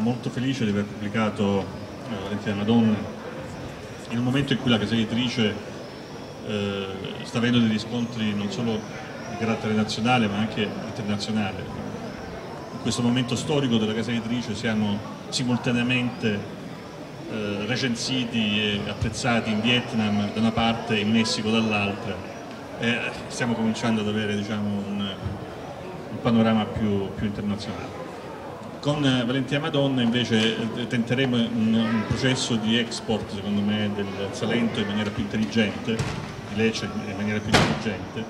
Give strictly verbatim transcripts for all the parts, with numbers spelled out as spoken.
molto felice di aver pubblicato eh, Valentina Madonna in un momento in cui la casa editrice eh, sta avendo dei riscontri non solo di carattere nazionale ma anche internazionale. In questo momento storico della casa editrice siamo simultaneamente eh, recensiti e apprezzati in Vietnam da una parte e in Messico dall'altra, e stiamo cominciando ad avere, diciamo, un, un panorama più, più internazionale. Con Valentina Madonna invece tenteremo un, un processo di export, secondo me, del Salento in maniera più intelligente, di Lecce in maniera più intelligente,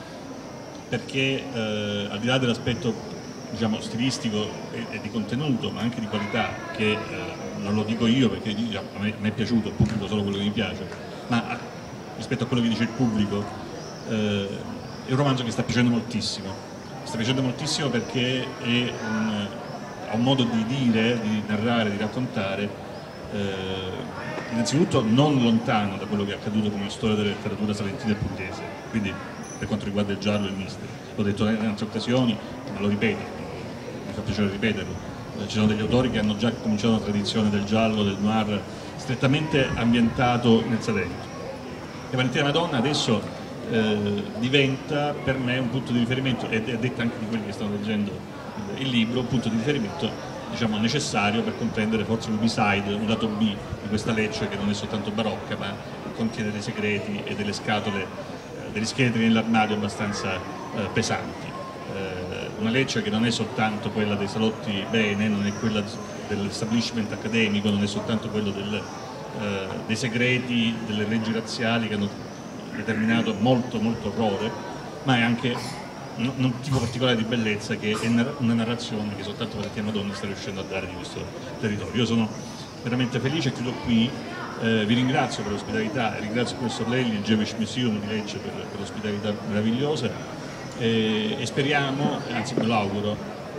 perché eh, al di là dell'aspetto, diciamo, stilistico e, e di contenuto, ma anche di qualità, che eh, non lo dico io perché diciamo, a, me, a me è piaciuto, il pubblico solo quello che mi piace, ma a, rispetto a quello che dice il pubblico eh, è un romanzo che sta piacendo moltissimo, sta piacendo moltissimo perché è un ha un modo di dire, di narrare, di raccontare, eh, innanzitutto non lontano da quello che è accaduto come storia della letteratura salentina e pugliese, quindi per quanto riguarda il giallo e il mister. L'ho detto in altre occasioni, ma lo ripeto, mi fa piacere ripeterlo. Eh, ci sono degli autori che hanno già cominciato una tradizione del giallo, del noir, strettamente ambientato nel Salento. E Valentina Madonna adesso eh, diventa per me un punto di riferimento, ed è detta anche di quelli che stanno leggendo il libro, un punto di riferimento, diciamo, necessario per comprendere forse un B-side, un lato B di questa Lecce che non è soltanto barocca ma contiene dei segreti e delle scatole, eh, degli scheletri nell'armadio abbastanza eh, pesanti. Eh, una Lecce che non è soltanto quella dei salotti bene, non è quella dell'establishment accademico, non è soltanto quello del, eh, dei segreti delle leggi razziali che hanno determinato molto molto orrore, ma è anche un tipo particolare di bellezza che è una narrazione che soltanto Valentina Madonna sta riuscendo a dare di questo territorio. Io sono veramente felice e chiudo qui, eh, vi ringrazio per l'ospitalità, ringrazio il professor Lelli, il Jewish Museum di Lecce per, per l'ospitalità meravigliosa e, e speriamo, anzi me lo auguro,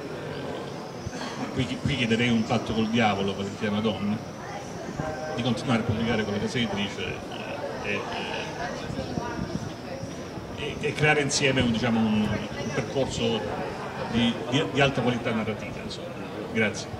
eh, qui, qui chiederei un patto col diavolo Valentina Madonna, di continuare a pubblicare con la casa editrice eh, e, e creare insieme un, diciamo, un, un percorso di, di, di alta qualità narrativa. Insomma. Grazie.